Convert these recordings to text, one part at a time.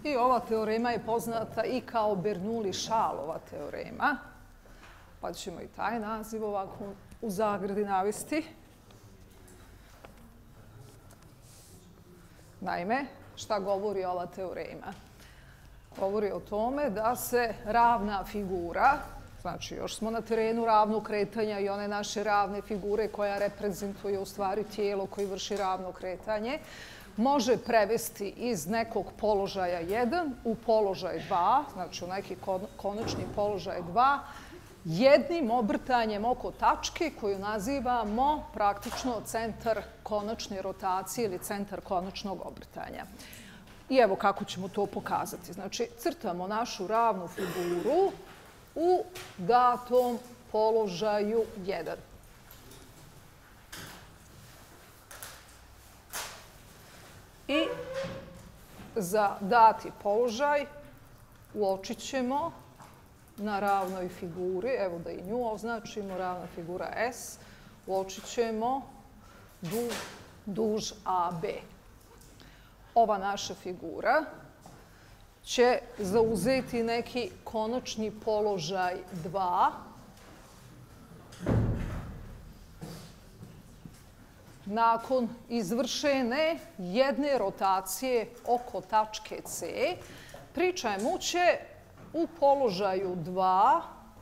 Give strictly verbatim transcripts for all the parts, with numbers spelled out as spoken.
I ova teorema je poznata i kao Bernoulli-Shallova teorema, pa ćemo i taj naziv ovako u zagradi navesti. Naime, šta govori ova teorema? Govori o tome da se ravna figura, znači još smo na terenu ravnog kretanja i one naše ravne figure koja reprezentuje u stvari tijelo koji vrši ravno kretanje, može prevesti iz nekog položaja jedan u položaj dva, znači u neki konačni položaj dva, jednim obrtanjem oko tačke koju nazivamo praktično centar konačne rotacije ili centar konačnog obrtanja. I evo kako ćemo to pokazati. Znači, crtamo našu ravnu figuru u datom položaju jedan. I za dati položaj uočit ćemo na ravnoj figuri, evo da i nju označimo, ravna figura S, uočit ćemo duž A B. Ova naša figura će zauzeti neki konačni položaj dva. Nakon izvršene jedne rotacije oko tačke C, pri čemu će u položaju dva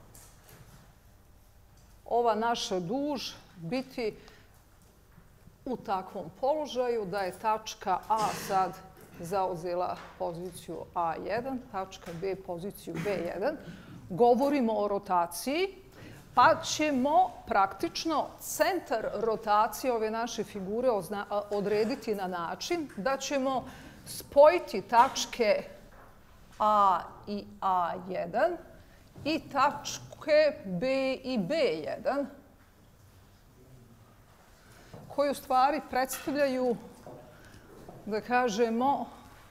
ova naša duž biti u takvom položaju da je tačka A sad zauzela poziciju A jedan, tačka B poziciju B jedan. Govorimo o rotaciji, pa ćemo praktično centar rotacije ove naše figure odrediti na način da ćemo spojiti tačke A i A jedan i tačke B i B jedan, koje u stvari predstavljaju, da kažemo,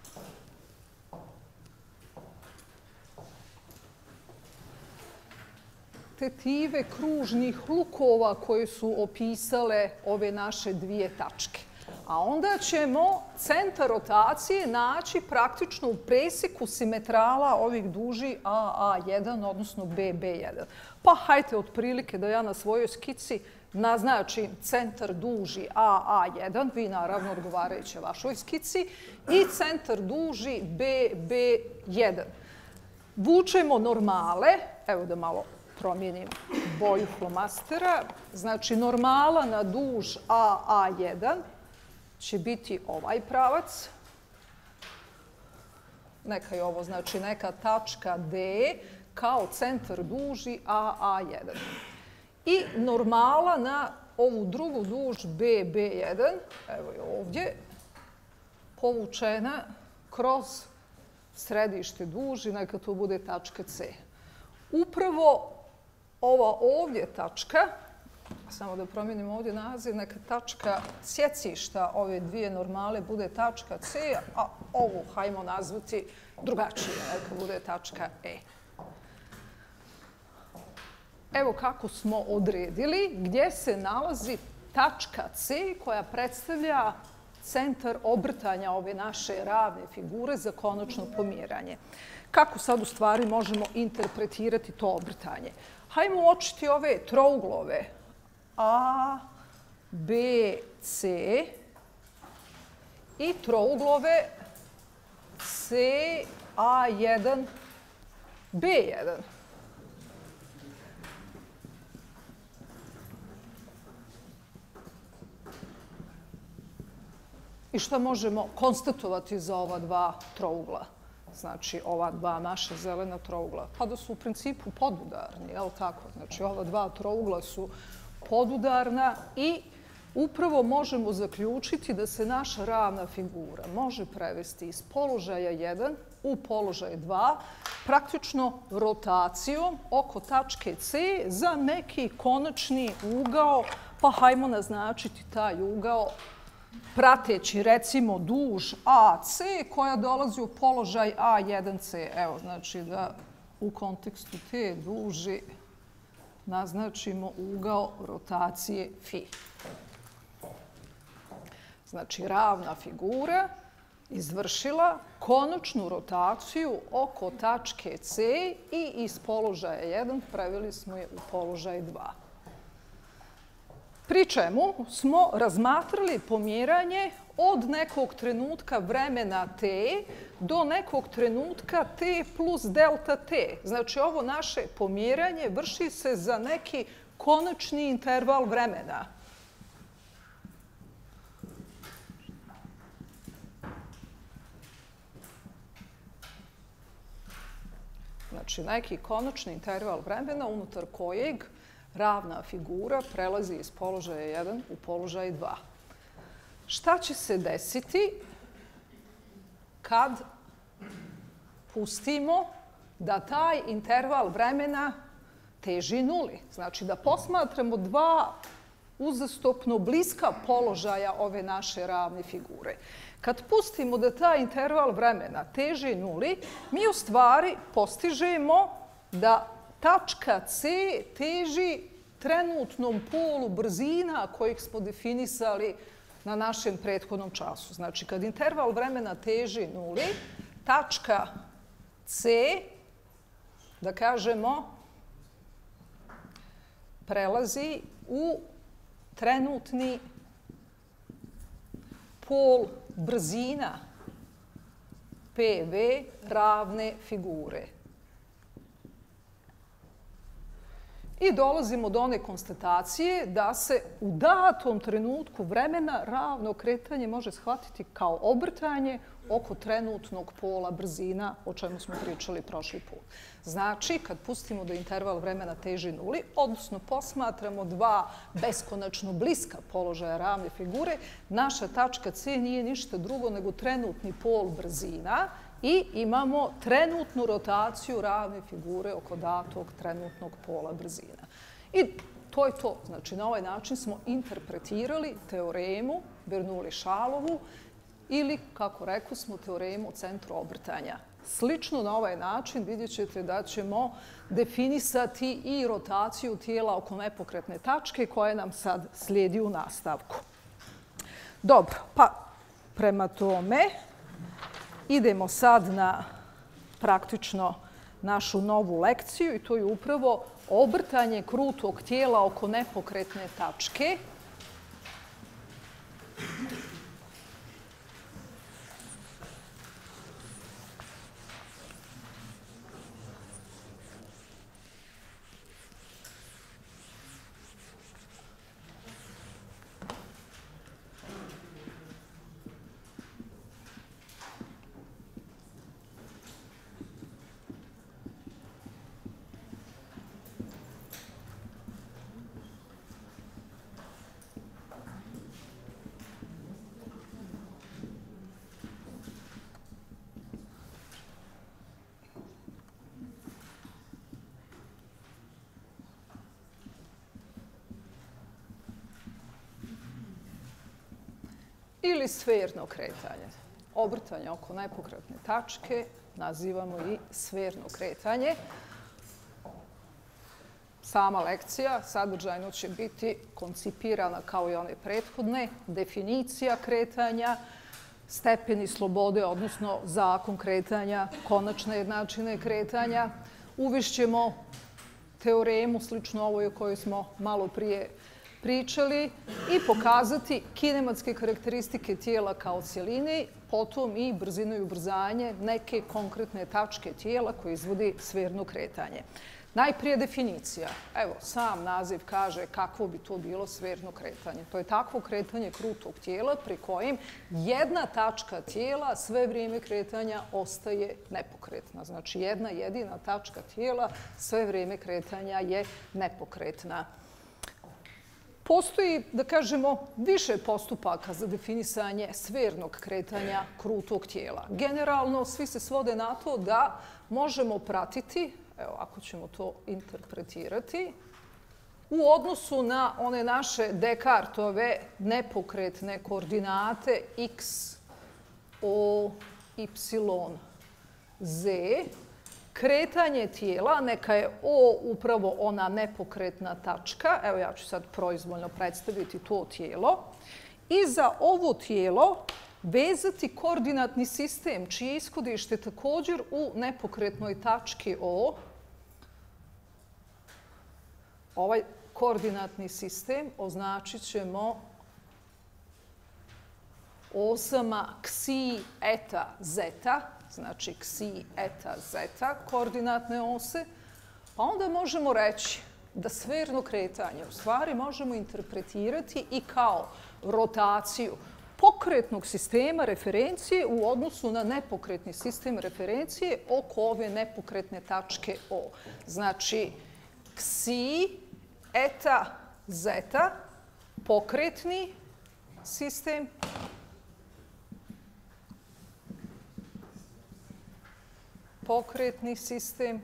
tetive kružnih lukova koje su opisale ove naše dvije tačke. A onda ćemo centar rotacije naći praktično u presjeku simetrala ovih duži A A jedan, odnosno B B jedan. Pa hajte otprilike da ja na svojoj skici naznačim centar duži A A jedan, vi naravno odgovarajuće vašoj skici, i centar duži B B jedan. Vučemo normale, evo da malo promijenim boju flomastera, znači normala na duž A A jedan će biti ovaj pravac. Neka je ovo, znači neka tačka D kao centar duži A A jedan. I normala na ovu drugu duž B B jedan, evo je ovdje, povučena kroz središte duži, neka to bude tačka C. Upravo ova ovdje tačka, samo da promijenim ovdje naziv, neka tačka sjecišta ove dvije normale bude tačka C, a ovu hajmo nazvati drugačije, neka bude tačka E. Evo kako smo odredili gdje se nalazi tačka C koja predstavlja centar obrtanja ove naše ravne figure za konačno pomjeranje. Kako sad u stvari možemo interpretirati to obrtanje? Hajmo uočiti ove trouglove A, B, C i trouglove C, A jedan, B jedan. I šta možemo konstatovati za ova dva trougla? Znači, ova dva naša zelena trougla. Pa da su u principu podudarni, je li tako? Znači, ova dva trougla su podudarna i upravo možemo zaključiti da se naša ravna figura može prevesti iz položaja jedan u položaj dva, praktično rotacijom oko tačke C za neki konačni ugao, pa hajmo naznačiti taj ugao prateći recimo duž A C koja dolazi u položaj A jedan C. Evo, znači da u kontekstu te duži naznačimo ugao rotacije φ. Znači ravna figura izvršila konačnu rotaciju oko tačke C i iz položaja jedan preveli smo je u položaj dva. Pri čemu smo razmatrali pomjeranje od nekog trenutka vremena t do nekog trenutka t plus delta t. Znači, ovo naše pomjeranje vrši se za neki konačni interval vremena. Znači, neki konačni interval vremena unutar kojeg ravna figura prelazi iz položaja jedan u položaj dva. Šta će se desiti kad pustimo da taj interval vremena teži nuli? Znači, da posmatramo dva uzastopno bliska položaja ove naše ravne figure. Kad pustimo da taj interval vremena teži nuli, mi u stvari postižemo da tačka C teži trenutnom polu brzina kojeg smo definisali na našem prethodnom času. Znači, kad interval vremena teži nuli, tačka C, da kažemo, prelazi u trenutni pol brzina P V ravne figure. I dolazimo do one konstatacije da se u datom trenutku vremena ravno kretanje može shvatiti kao obrtanje oko trenutnog pola brzina, o čemu smo pričali prošli put. Znači, kad pustimo da interval vremena teži nuli, odnosno posmatramo dva beskonačno bliska položaja ravne figure, naša tačka C nije ništa drugo nego trenutni pol brzina i imamo trenutnu rotaciju ravne figure oko datog trenutnog pola brzina. I to je to. Znači, na ovaj način smo interpretirali teoremu Bernoulli-Šalovu ili, kako rekao smo, teoremu o centru obrtanja. Slično na ovaj način vidjet ćete da ćemo definisati i rotaciju tijela oko nepokretne tačke koja nam sad slijedi u nastavku. Dobro, pa prema tome idemo sad na praktično našu novu lekciju i to je upravo obrtanje krutog tijela oko nepokretne tačke. Ili sferno kretanje. Obrtanje oko nepokretne tačke nazivamo i sferno kretanje. Sama lekcija sadržajno će biti koncipirana kao i one prethodne. Definicija kretanja, stepeni slobode, odnosno zakon kretanja, konačne jednačine kretanja. Uvešćemo teoremu slično ovoj o kojoj smo malo prije pričali i pokazati kinematske karakteristike tijela kao cjeline, potom i brzinu i ubrzanje neke konkretne tačke tijela koje izvodi sferno kretanje. Najprije definicija. Evo, sam naziv kaže kakvo bi to bilo sferno kretanje. To je takvo kretanje krutog tijela pri kojim jedna tačka tijela sve vrijeme kretanja ostaje nepokretna. Znači, jedna jedina tačka tijela sve vrijeme kretanja je nepokretna. Postoji, da kažemo, više postupaka za definisanje sfernog kretanja krutog tijela. Generalno, svi se svode na to da možemo pratiti, evo, ako ćemo to interpretirati, u odnosu na one naše Descartove nepokretne koordinate x, o, y, z, kretanje tijela, neka je O upravo ona nepokretna tačka. Evo, ja ću sad proizvoljno predstaviti to tijelo. I za ovo tijelo vezati koordinatni sistem, čije ishodište također u nepokretnoj tački O. Ovaj koordinatni sistem označit ćemo osama ksi eta zeta, znači ksi eta zeta koordinatne ose, pa onda možemo reći da sferno kretanje u stvari možemo interpretirati i kao rotaciju pokretnog sistema referencije u odnosu na nepokretni sistem referencije oko ove nepokretne tačke O. Znači, ksi eta zeta, pokretni sistem, pokretni sistem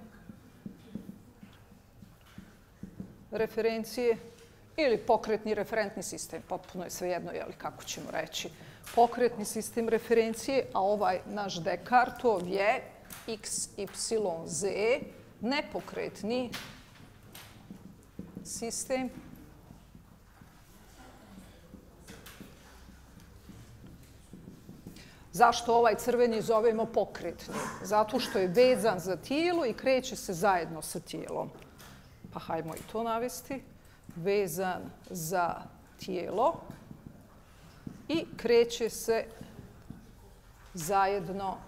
referencije ili pokretni referentni sistem, potpuno je svejedno, jel, kako ćemo reći. Pokretni sistem referencije, a ovaj naš Descartov je x, y, z, nepokretni sistem Zašto ovaj crveni zovemo pokretni? Zato što je vezan za tijelo i kreće se zajedno sa tijelom. Pa hajmo i to navesti. Vezan za tijelo i kreće se zajedno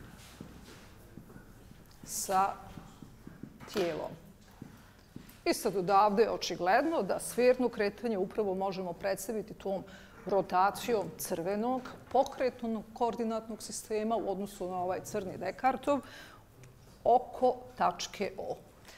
sa tijelom. I sad odavde je očigledno da sferno kretanje upravo možemo predstaviti tom rotacijom crvenog pokretnog koordinatnog sistema u odnosu na ovaj crni Descartov oko tačke O.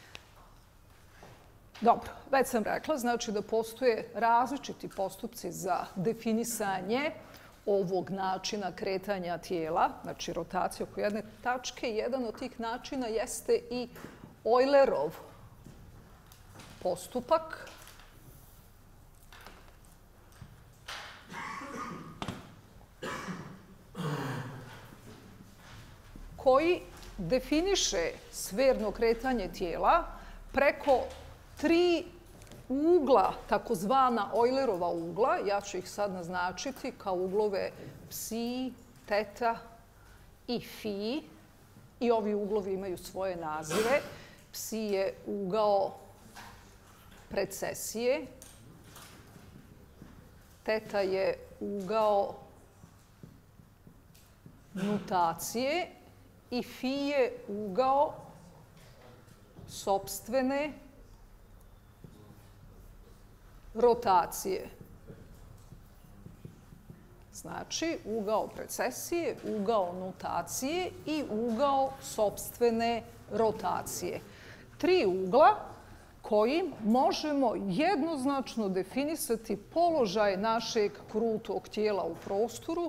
Dobro, već sam rekla, znači da postoje različiti postupci za definisanje ovog načina kretanja tijela, znači rotacija oko jedne tačke. Jedan od tih načina jeste i Eulerov postupak. Koji definiše sferno kretanje tijela preko tri ugla, takozvana Eulerova ugla. Ja ću ih sad naznačiti kao uglove psi, teta i fi. I ovi uglovi imaju svoje nazive. Psi je ugao precesije. Teta je ugao nutacije. I fi je ugao sopstvene rotacije. Znači, ugao precesije, ugao nutacije i ugao sopstvene rotacije. Tri ugla kojim možemo jednoznačno definisati položaj našeg krutog tijela u prostoru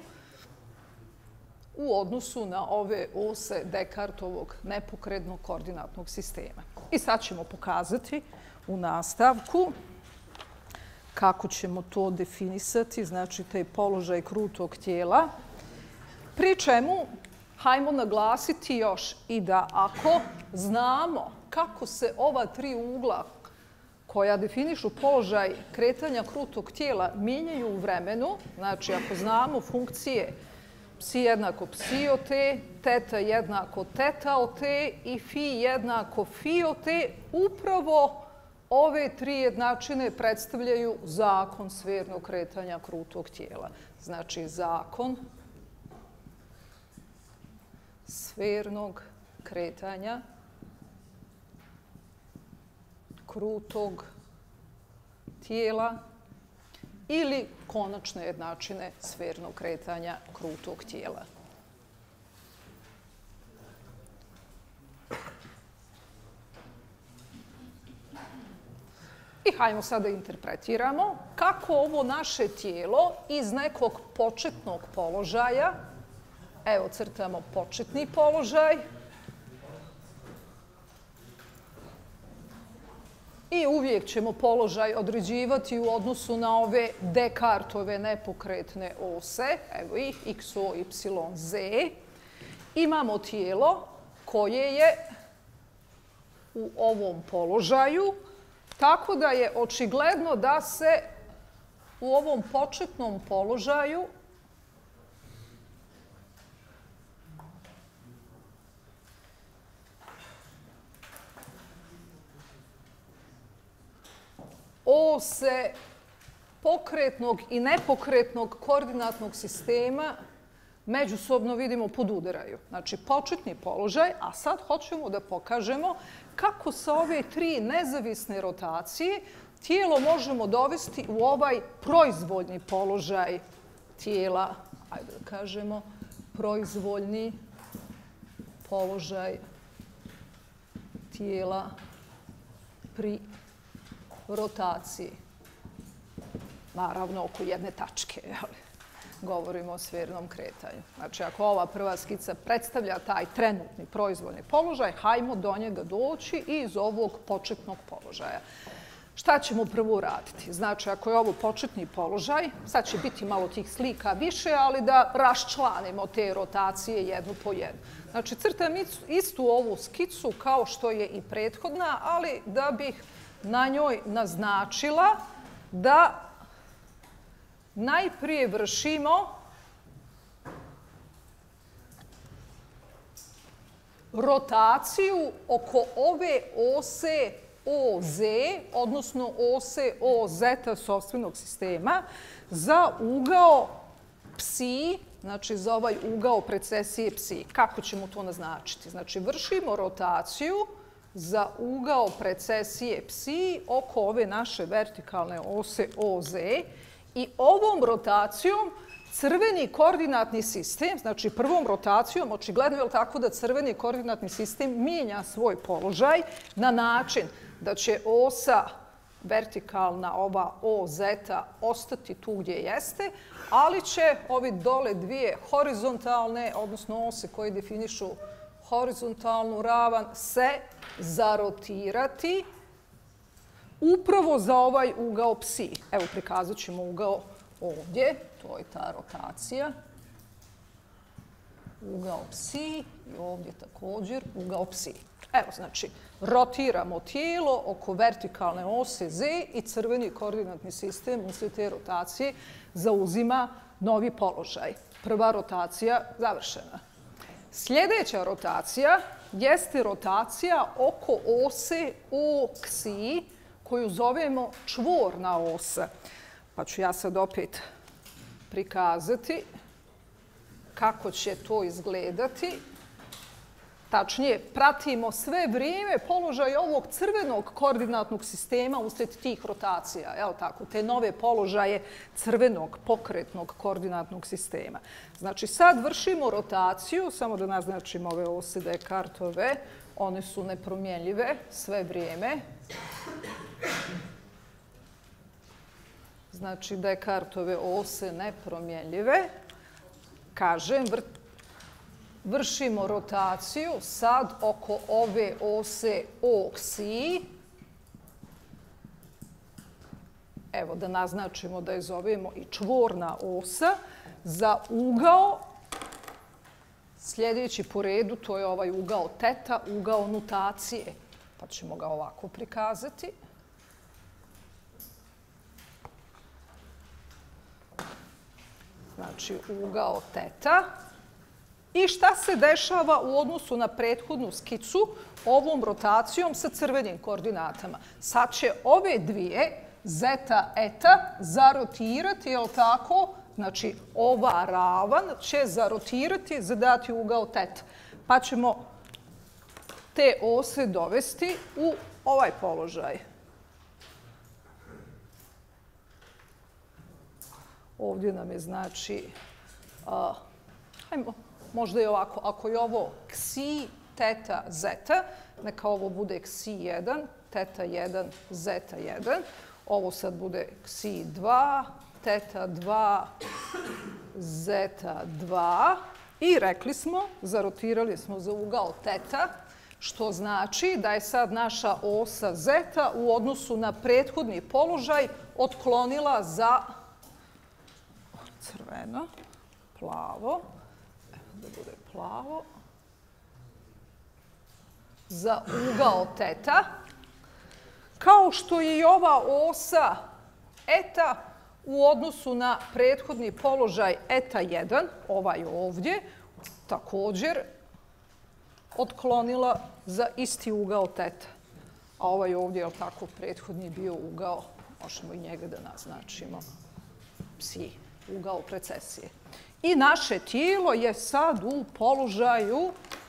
u odnosu na ove ose Descartovog nepokretnog koordinatnog sistema. I sad ćemo pokazati u nastavku kako ćemo to definisati, znači taj položaj krutog tijela. Pri čemu, hajmo naglasiti još i da ako znamo kako se ova tri ugla koja definišu položaj kretanja krutog tijela mijenjaju u vremenu, znači ako znamo funkcije psi jednako psi o t, teta jednako teta o t i fi jednako fi o t, upravo ove tri jednačine predstavljaju zakon sfernog kretanja krutog tijela. Znači, zakon sfernog kretanja krutog tijela ili konačne jednačine sfernog kretanja krutog tijela. I hajmo sada interpretiramo kako ovo naše tijelo iz nekog početnog položaja, evo crtamo početni položaj, i uvijek ćemo položaj određivati u odnosu na ove Descartove nepokretne ose, evo ih, x, o, y, z. Imamo tijelo koje je u ovom položaju, tako da je očigledno da se u ovom početnom položaju ose pokretnog i nepokretnog koordinatnog sistema međusobno, vidimo, podudaraju. Znači, početni položaj, a sad hoćemo da pokažemo kako sa ove tri nezavisne rotacije tijelo možemo dovesti u ovaj proizvoljni položaj tijela, ajde da kažemo, proizvoljni položaj tijela pri rotaciji. Naravno, oko jedne tačke, jel? Govorimo o sfernom kretanju. Znači, ako ova prva skica predstavlja taj trenutni proizvoljni položaj, hajmo do njega doći iz ovog početnog položaja. Šta ćemo prvo uraditi? Znači, ako je ovo početni položaj, sad će biti malo tih slika više, ali da raščlanimo te rotacije jednu po jednu. Znači, crtam istu ovu skicu kao što je i prethodna, ali da bih na njoj naznačila da najprije vršimo rotaciju oko ove ose O Z, odnosno ose O Z sopstvenog sistema, za ugao psi, znači za ovaj ugao precesije psi. Kako ćemo to naznačiti? Znači, vršimo rotaciju za ugao precesije psi oko ove naše vertikalne ose O Z i ovom rotacijom crveni koordinatni sistem, znači prvom rotacijom, očigledno je tako da crveni koordinatni sistem mijenja svoj položaj na način da će osa vertikalna, ova O Z, ostati tu gdje jeste, ali će ovi dole dvije horizontalne, odnosno ose koje definišu horizontalnu ravan, se zarotirati upravo za ovaj ugao psi. Evo, prikazat ćemo ugao ovdje, to je ta rotacija. Ugao psi i ovdje također ugao psi. Evo, znači, rotiramo tijelo oko vertikalne ose Z i crveni koordinatni sistem uslijed te rotacije zauzima novi položaj. Prva rotacija završena. Sljedeća rotacija jeste rotacija oko ose O Ksi, koju zovemo čvorna osa. Pa ću ja sad opet prikazati kako će to izgledati. Tačnije, pratimo sve vrijeme položaj ovog crvenog koordinatnog sistema uslijed tih rotacija, jel tako, te nove položaje crvenog pokretnog koordinatnog sistema. Znači, sad vršimo rotaciju, samo da naznačimo ove ose Descartove, one su nepromjenljive sve vrijeme. Znači, Descartove ose nepromjenljive. Kažem, vršimo rotaciju sad oko ove ose O Ksi. Evo, da naznačimo da je zovemo i čvorna osa za ugao. Sljedeći po redu, to je ovaj ugao teta, ugao nutacije. Pa ćemo ga ovako prikazati. Znači, ugao teta. I šta se dešava u odnosu na prethodnu skicu ovom rotacijom sa crvenim koordinatama? Sad će ove dvije, zeta, eta, zarotirati, je li tako? Znači, ova ravan će zarotirati, zadati ugao teta. Pa ćemo te ose dovesti u ovaj položaj. Ovdje nam je, znači, a, hajmo, možda je ovako, ako je ovo ksi, teta, zeta, neka ovo bude ksi jedan, teta jedan, zeta jedan. Ovo sad bude ksi dva, teta dva, zeta dva. I rekli smo, zarotirali smo za ugao teta, što znači da je sad naša osa zeta u odnosu na prethodni položaj otklonila za crveno, plavo, evo da bude plavo, za ugao teta, kao što je i ova osa eta u odnosu na prethodni položaj eta jedan, ovaj ovdje, također otklonila za isti ugao teta. A ovaj ovdje, je li tako, prethodni bio ugao možemo i njega da naznačimo, psi, ugao precesije. I naše tijelo je sad u položaju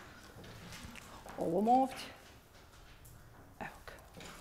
ovom ovdje. Evo ga.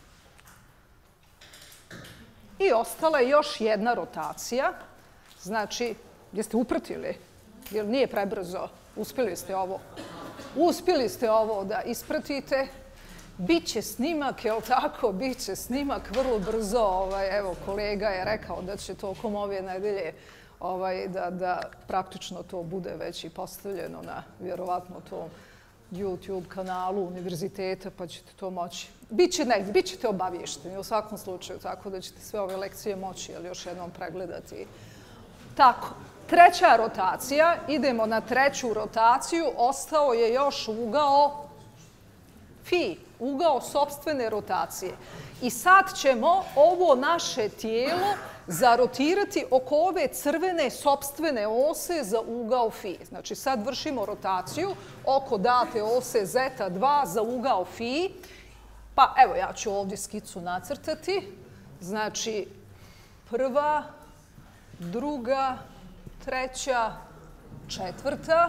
I ostala je još jedna rotacija. Znači, jeste upratili? Jer nije prebrzo? Uspjeli ste ovo? Uspjeli ste ovo da ispratite? Biće snimak, je li tako? Biće snimak vrlo brzo. Evo, kolega je rekao da će tokom ove nedelje da praktično to bude već i postavljeno na vjerovatno tom YouTube kanalu univerziteta, pa ćete to moći. Biće negdje, bit ćete obavješteni u svakom slučaju, tako da ćete sve ove lekcije moći još jednom pregledati. Tako, treća rotacija, idemo na treću rotaciju, ostao je još ugao fi, ugao sopstvene rotacije. I sad ćemo ovo naše tijelo zarotirati oko ove crvene sopstvene ose za ugao fi. Znači sad vršimo rotaciju oko date ose zeta dva za ugao fi. Pa evo ja ću ovdje skicu nacrtati. Znači prva, druga, treća, četvrta.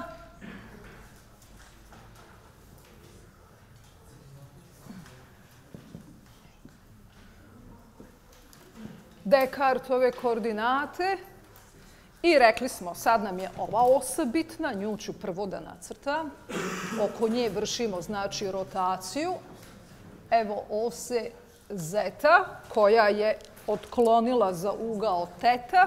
Descartove koordinate i rekli smo sad nam je ova osa bitna, nju ću prvo da nacrtam. Oko nje vršimo znači rotaciju. Evo ose zeta koja je otklonila za ugao teta.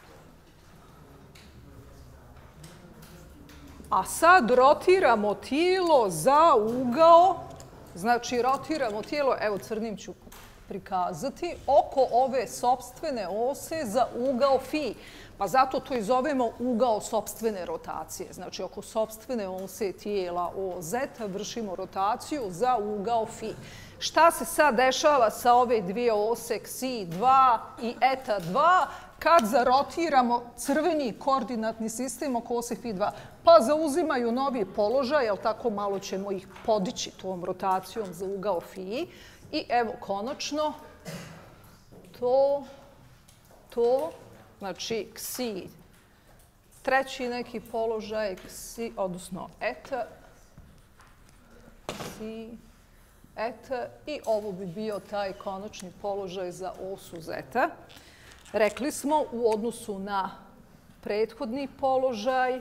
A sad rotiramo tijelo za ugao, znači rotiramo tijelo, evo crnim ću prikazati, oko ove sopstvene ose za ugao fi. Pa zato to i zovemo ugao sopstvene rotacije. Znači oko sopstvene ose tijela o zeta vršimo rotaciju za ugao fi. Šta se sad dešava sa ove dvije ose ksi dva i eta dva kad zarotiramo crveni koordinatni sistem oko ose fi dva? Pa zauzimaju novi položaj, jel tako malo ćemo ih podići tom rotacijom za ugao fi. I evo, konačno, to, to, znači ksi, treći neki položaj, ksi, odnosno eta, ksi, eta, i ovo bi bio taj konačni položaj za osu zeta. Rekli smo u odnosu na prethodni položaj,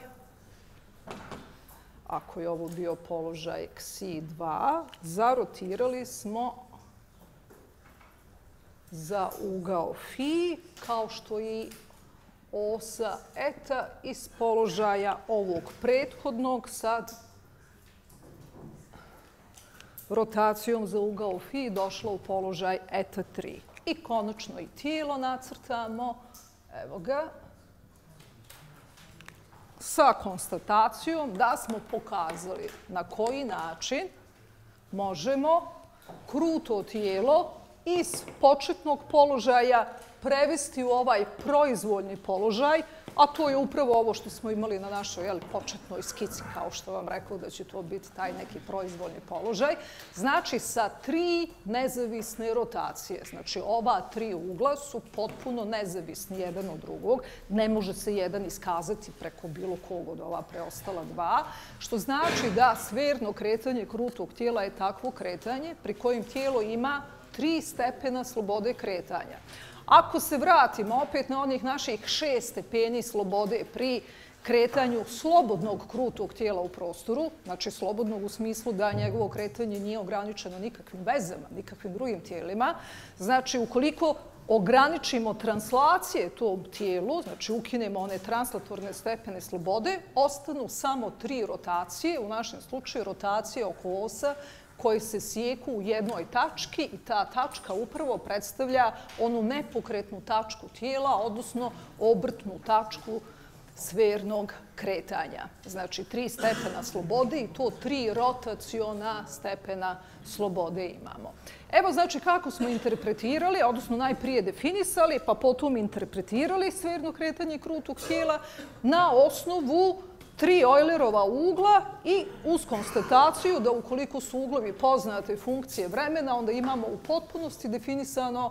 ako je ovo bio položaj ksi dva, zarotirali smo za ugao fi, kao što je i osa eta iz položaja ovog prethodnog sad rotacijom za ugao fi došla u položaj eta tri. I konačno i tijelo nacrtamo, evo ga, sa konstatacijom da smo pokazali na koji način možemo kruto tijelo iz početnog položaja prevesti u ovaj proizvoljni položaj, a to je upravo ovo što smo imali na našoj početnoj skici, kao što vam rekao da će to biti taj neki proizvoljni položaj. Znači sa tri nezavisne rotacije. Znači ova tri ugla su potpuno nezavisni jedan od drugog. Ne može se jedan iskazati preko bilo kog od ova preostala dva, što znači da sferno kretanje krutog tijela je takvo kretanje pri kojem tijelo ima tri stepena slobode kretanja. Ako se vratimo opet na onih naših šest stepeni slobode pri kretanju slobodnog krutog tijela u prostoru, znači slobodnog u smislu da njegovo kretanje nije ograničeno nikakvim vezama, nikakvim drugim tijelima, znači ukoliko ograničimo translacije tom tijelu, znači ukinemo one translatorne stepene slobode, ostanu samo tri rotacije, u našem slučaju rotacije oko osa koji se sjeku u jednoj tački i ta tačka upravo predstavlja onu nepokretnu tačku tijela, odnosno obrtnu tačku sfernog kretanja. Znači, tri stepena slobode i to tri rotaciona stepena slobode imamo. Evo, znači, kako smo interpretirali, odnosno najprije definisali, pa potom interpretirali sferno kretanje krutog tijela na osnovu tri Eulerova ugla i uz konstataciju da ukoliko su uglovi poznate funkcije vremena, onda imamo u potpunosti definisano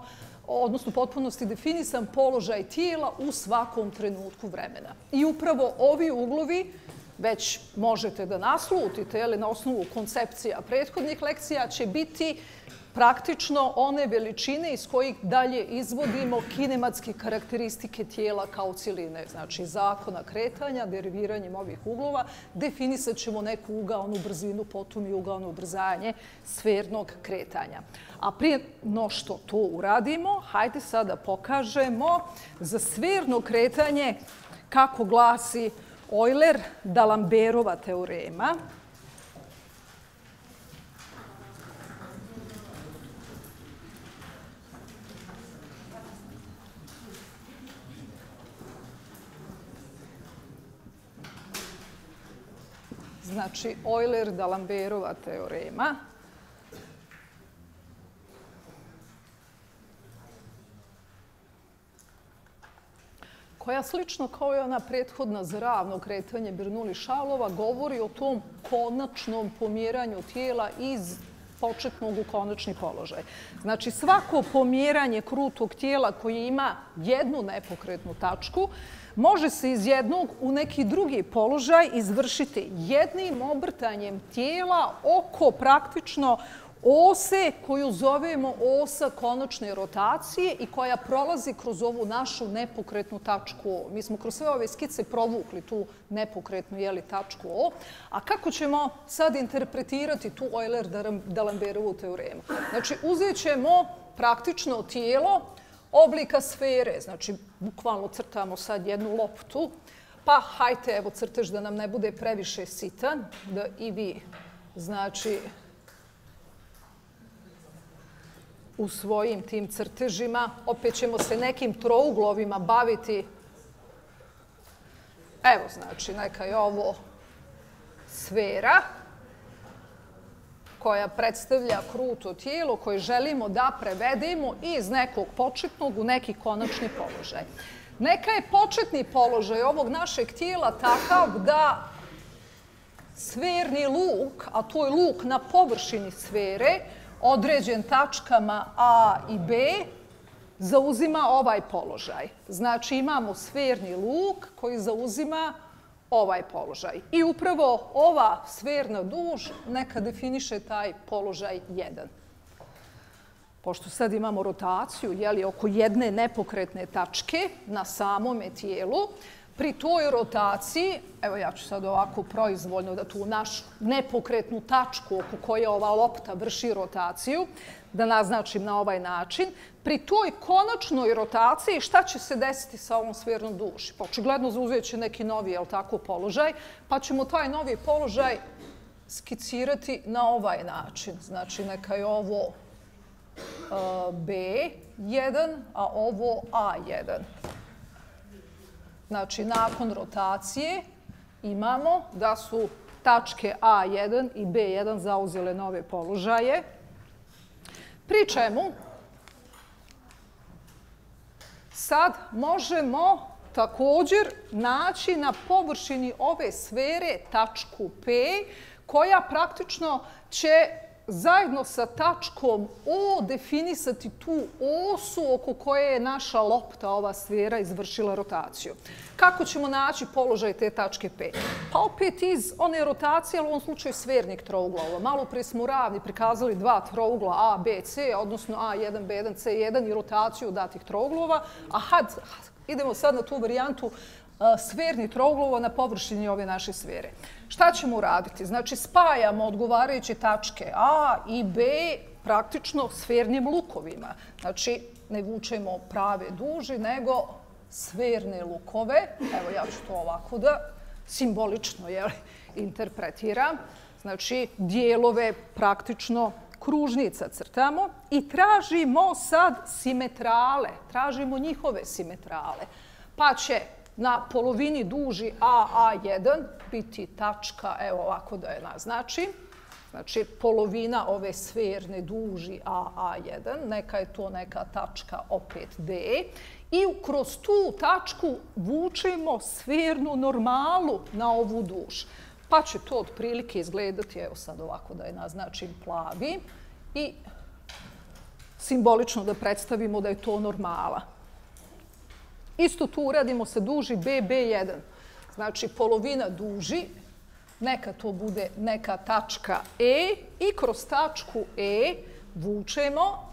odnosno potpunosti definisan položaj tijela u svakom trenutku vremena. I upravo ovi uglovi, već možete da naslutite, ali na osnovu koncepcija prethodnih lekcija, će biti praktično one veličine iz kojih dalje izvodimo kinematske karakteristike tijela kao cijeline. Znači, zakona kretanja, deriviranjem ovih uglova, definisat ćemo neku ugaonu brzinu, potom i ugaono ubrzanje sfernog kretanja. A prije no što to uradimo, hajde sada pokažemo za sferno kretanje kako glasi Euler-D'Alembertova teorema. Znači, Euler-D'Alembertova teorema. Koja slično kao i ona prethodna za ravno kretanje Bernoulli-Šalova govori o tom konačnom pomjeranju tijela iz početnog u konačni položaj. Znači, svako pomjeranje krutog tijela koje ima jednu nepokretnu tačku može se iz jednog u neki drugi položaj izvršiti jednim obrtanjem tijela oko praktično ose koju zovemo osa konačne rotacije i koja prolazi kroz ovu našu nepokretnu tačku O. Mi smo kroz sve ove skice provukli tu nepokretnu jeli, tačku O. A kako ćemo sad interpretirati tu Euler-D'Alembertovu teoremu? Znači, uzet ćemo praktično tijelo oblika sfere. Znači, bukvalno crtamo sad jednu loptu. Pa, hajte, evo, crtež da nam ne bude previše sitan, da i vi, znači, u svojim tim crtežima. Opet ćemo se nekim trouglovima baviti. Evo, znači, neka je ovo sfera koja predstavlja kruto tijelo koje želimo da prevedemo iz nekog početnog u neki konačni položaj. Neka je početni položaj ovog našeg tijela takav da sferni luk, a to je luk na površini sfere, određen tačkama A i B, zauzima ovaj položaj. Znači, imamo sferni luk koji zauzima ovaj položaj. I upravo ova sferna duž neka definiše taj položaj jedan. Pošto sad imamo rotaciju, jeli, oko jedne nepokretne tačke na samome tijelu, pri toj rotaciji, evo ja ću sad ovako proizvoljno da tu našu nepokretnu tačku oko koje ova lopta vrši rotaciju, da naznačim na ovaj način, pri toj konačnoj rotaciji šta će se desiti sa ovom sfernom duši? Pa očigledno zauzet će neki novi, jel tako, položaj, pa ćemo taj novi položaj skicirati na ovaj način. Znači, neka je ovo uh, B jedan, a ovo A jedan. Znači, nakon rotacije imamo da su tačke A jedan i B jedan zauzele nove položaje, pri čemu sad možemo također naći na površini ove sfere tačku P, koja praktično će zajedno sa tačkom O definisati tu osu oko koje je naša lopta, ova sfera, izvršila rotaciju. Kako ćemo naći položaj te tačke P? Pa opet iz one rotacije, ali u ovom slučaju sfernih trouglova. Malo prije smo u ravni prikazali dva trougla A, B, C, odnosno A jedan, B jedan, C jedan i rotaciju datih trouglova. A had, idemo sad na tu varijantu sfernih trouglova na površini ove naše sfere. Šta ćemo uraditi? Znači, spajamo odgovarajuće tačke A i B praktično sfernim lukovima. Znači, ne vučemo prave duži, nego sferne lukove. Evo, ja ću to ovako da simbolično jeli, interpretiram. Znači, dijelove praktično kružnica crtamo i tražimo sad simetrale. Tražimo njihove simetrale. Pa će na polovini duži A A jedan biti tačka, evo ovako da je naznačim. Znači, polovina ove sferne duži A A jedan, neka je to neka tačka opet D. I kroz tu tačku vučemo sfernu normalu na ovu duž. Pa će to otprilike izgledati, evo sad ovako da je naznačim plavi. I simbolično da predstavimo da je to normala. Isto tu uradimo sa duži B B jedan. Znači, polovina duži, neka to bude neka tačka E i kroz tačku E vučemo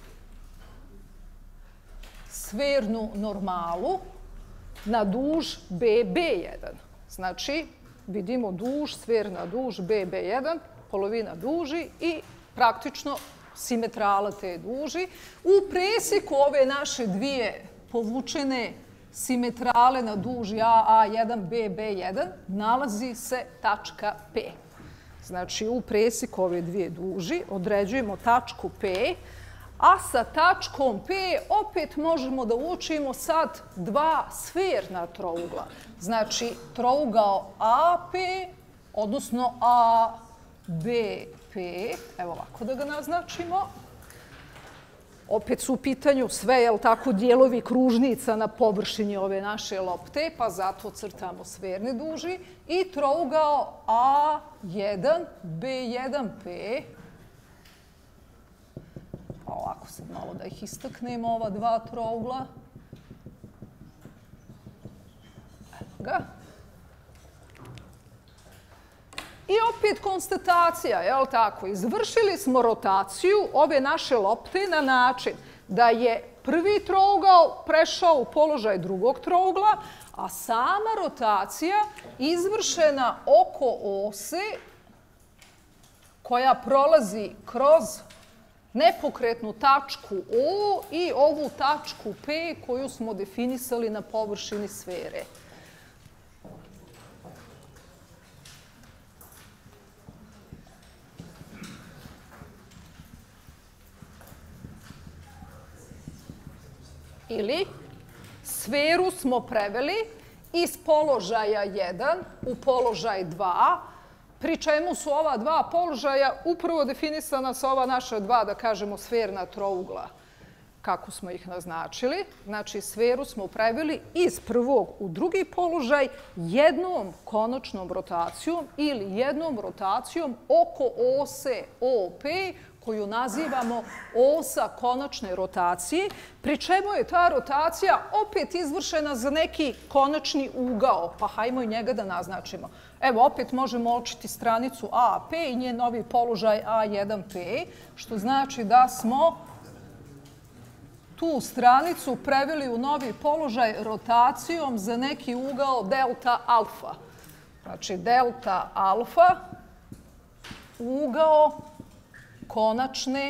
sfernu normalu na duž B B jedan. Znači, vidimo duž, sferna duž B B jedan, polovina duži i praktično simetrala te duži. U presjeku ove naše dvije povučene simetrale na duži A A jedan B B jedan nalazi se tačka P. Znači, u presjeku ove dvije duži određujemo tačku P, a sa tačkom P opet možemo da učimo sad dva sferna trougla. Znači, trougao A P, odnosno A B P, evo ovako da ga naznačimo. Opet su u pitanju sve, jel tako, dijelovi kružnica na površini ove naše lopte, pa zato crtamo sferne duži. I trougao A jedan B jedan P. Ovako sad malo da ih istaknemo, ova dva trougla. Evo ga. I opet konstatacija, jel tako? Izvršili smo rotaciju ove naše lopte na način da je prvi trougao prešao u položaj drugog trougla, a sama rotacija izvršena oko ose koja prolazi kroz nepokretnu tačku O i ovu tačku P koju smo definisali na površini sfere. Ili sferu smo preveli iz položaja jedan u položaj dva, pri čemu su ova dva položaja upravo definisana sa ova naša dva, da kažemo, sferna trougla, kako smo ih naznačili. Znači, sferu smo preveli iz prvog u drugi položaj jednom konačnom rotacijom ili jednom rotacijom oko ose O P, koju nazivamo osa konačne rotacije, pri čemu je ta rotacija opet izvršena za neki konačni ugao, pa hajmo i njega da naznačimo. Evo, opet možemo očiti stranicu A P i njen novi položaj A jedan P, što znači da smo tu stranicu preveli u novi položaj rotacijom za neki ugao delta alfa. Znači, delta alfa, ugao konačne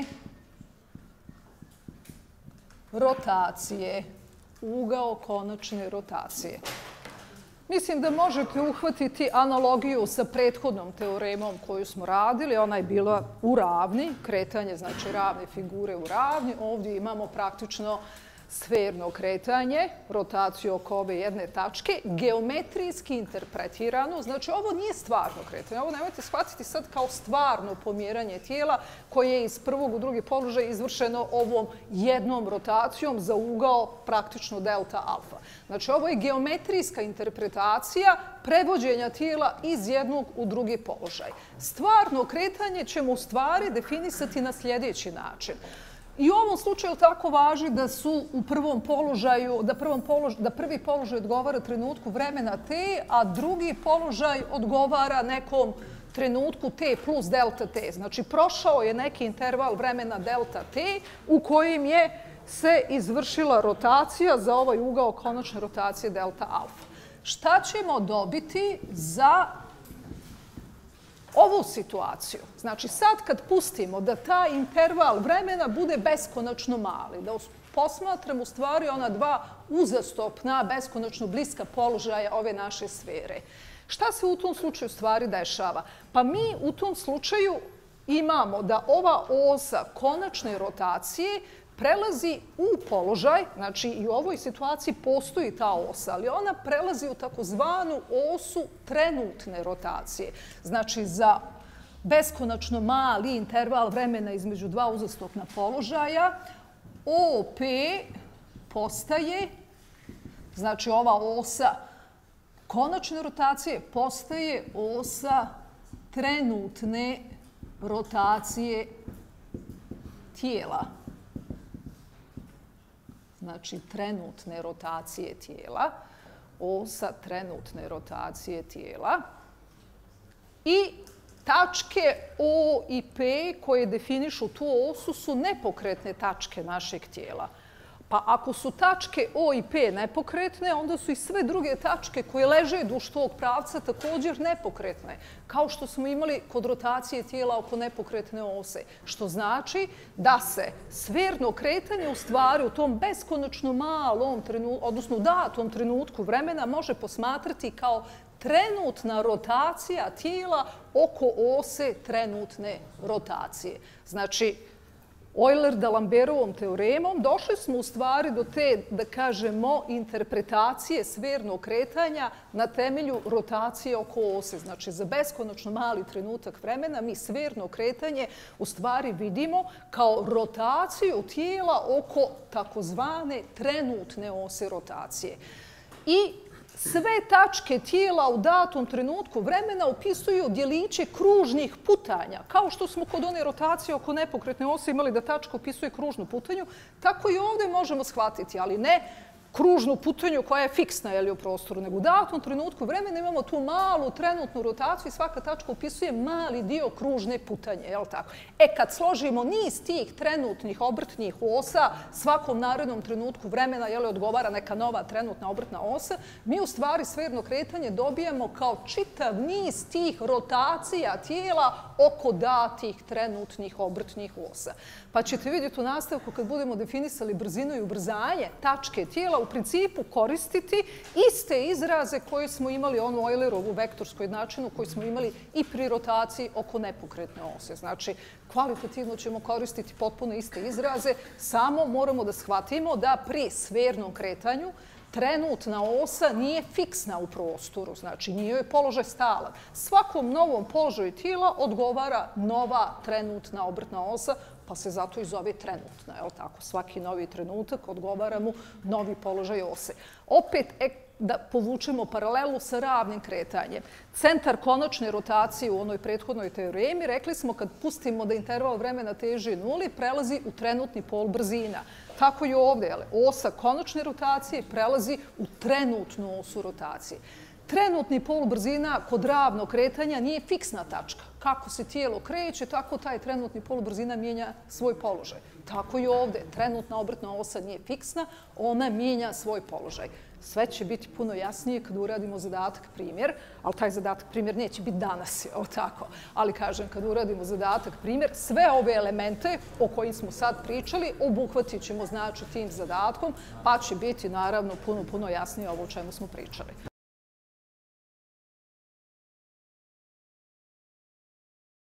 rotacije. Ugao konačne rotacije. Mislim da možete uhvatiti analogiju sa prethodnom teoremom koju smo radili. Ona je bila u ravni, kretanje, znači ravne figure u ravni. Ovdje imamo praktično sferno kretanje, rotaciju oko ove jedne tačke, geometrijski interpretirano. Znači, ovo nije stvarno kretanje. Ovo nemojte shvatiti sad kao stvarno pomjeranje tijela koje je iz prvog u drugi položaj izvršeno ovom jednom rotacijom za ugao praktično delta alfa. Znači, ovo je geometrijska interpretacija prevođenja tijela iz jednog u drugi položaj. Stvarno kretanje ćemo u stvari definisati na sljedeći način. I u ovom slučaju tako važi da su u prvom položaju, da, prvom polož, da prvi položaj odgovara trenutku vremena t, a drugi položaj odgovara nekom trenutku t plus delta t. Znači, prošao je neki interval vremena delta t u kojim je se izvršila rotacija za ovaj ugao konačne rotacije delta alfa. Šta ćemo dobiti za ovu situaciju? Znači, sad kad pustimo da taj interval vremena bude beskonačno mali, da posmatram u stvari ona dva uzastopna, beskonačno bliska položaja ove naše sfere. Šta se u tom slučaju stvari dešava? Pa mi u tom slučaju imamo da ova osa konačne rotacije prelazi u položaj, znači i u ovoj situaciji postoji ta osa, ali ona prelazi u takozvanu osu trenutne rotacije. Znači, za beskonačno mali interval vremena između dva uzastopna položaja, O P postaje, znači ova osa konačne rotacije postaje osa trenutne rotacije tijela. znači trenutne rotacije tijela, osa trenutne rotacije tijela i tačke O i P koje definišu tu osu su nepokretne tačke našeg tijela. Pa ako su tačke O i P nepokretne, onda su i sve druge tačke koje leže duž tog pravca također nepokretne, kao što smo imali kod rotacije tijela oko nepokretne ose. Što znači da se sferno kretanje u stvari u tom beskonačno malom trenutku, odnosno u datom trenutku vremena može posmatrati kao trenutna rotacija tijela oko ose trenutne rotacije. Znači, Euler-D'Alembertovom teoremom došli smo u stvari do te, da kažemo, interpretacije sfernog kretanja na temelju rotacije oko ose. Znači, za beskonačno mali trenutak vremena mi sferno kretanje u stvari vidimo kao rotaciju tijela oko takozvane trenutne ose rotacije. I sve tačke tijela u datom trenutku vremena opisuju djeliće kružnih putanja. Kao što smo kod one rotacije oko nepokretne ose imali da tačka opisuje kružnu putanju, tako i ovdje možemo shvatiti, ali ne kružnu putanju koja je fiksna u prostoru, nego u datom trenutku vremena imamo tu malu trenutnu rotaciju i svaka tačka opisuje mali dio kružne putanje. E, kad složimo niz tih trenutnih obrtnih osa, svakom narednom trenutku vremena odgovara neka nova trenutna obrtna osa, mi u stvari sferno kretanje dobijemo kao čitav niz tih rotacija tijela oko datih trenutnih obrtnih osa. Pa ćete vidjeti u nastavku kad budemo definisali brzinu i ubrzanje tačke tijela, u principu koristiti iste izraze koje smo imali onu Eulerovu vektorsku jednačinu koju smo imali i pri rotaciji oko nepokretne ose. Znači, kvalitativno ćemo koristiti potpuno iste izraze, samo moramo da shvatimo da pri sfernom kretanju trenutna osa nije fiksna u prostoru, znači nije joj položaj stalan. Svakom novom položaju tijela odgovara nova trenutna obrtna osa, pa se zato i zove trenutna. Svaki novi trenutak odgovara mu novi položaj ose. Opet, da povučemo paralelu sa ravnim kretanjem. Centar konačne rotacije u onoj prethodnoj teoremi, rekli smo kad pustimo da interval vremena teži nuli, prelazi u trenutni pol brzina. Tako i ovdje, osa konačne rotacije prelazi u trenutnu osu rotacije. Trenutni pol brzina kod ravnog kretanja nije fiksna tačka. Kako se tijelo kreće, tako taj trenutni pol brzina mijenja svoj položaj. Tako i ovdje. Trenutna obrtna osa nije fiksna, ona mijenja svoj položaj. Sve će biti puno jasnije kad uradimo zadatak primjer, ali taj zadatak primjer neće biti danas, ali kažem, kad uradimo zadatak primjer, sve ove elemente o kojim smo sad pričali obuhvatit ćemo znači tim zadatkom, pa će biti naravno puno, puno jasnije ovo o čemu smo pričali.